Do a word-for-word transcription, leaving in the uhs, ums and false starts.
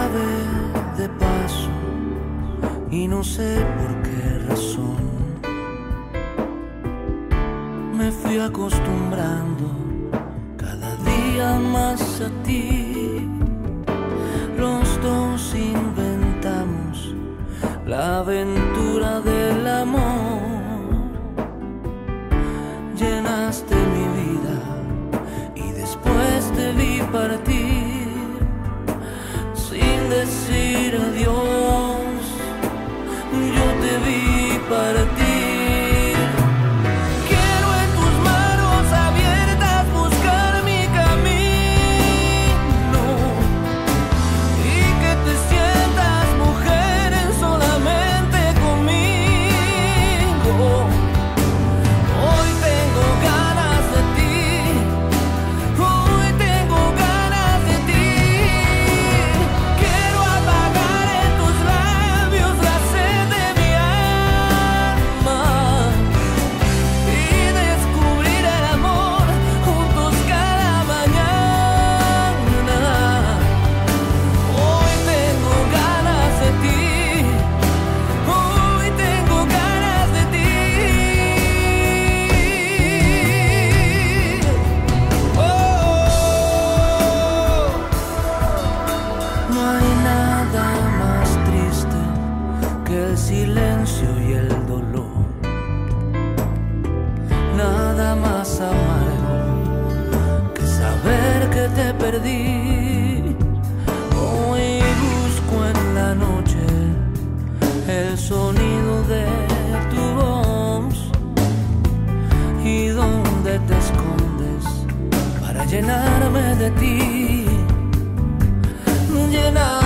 llave de paso y no sé por qué razón me fui acostumbrando cada día más a ti. Los dos inventamos la aventura del amor. Llenaste mi vida y después te vi partir sin decir adiós. Yo te vi partir. El silencio y el dolor, nada más amargo que saber que te perdí. Hoy busco en la noche el sonido de tu voz y dónde te escondes para llenarme de ti, llenar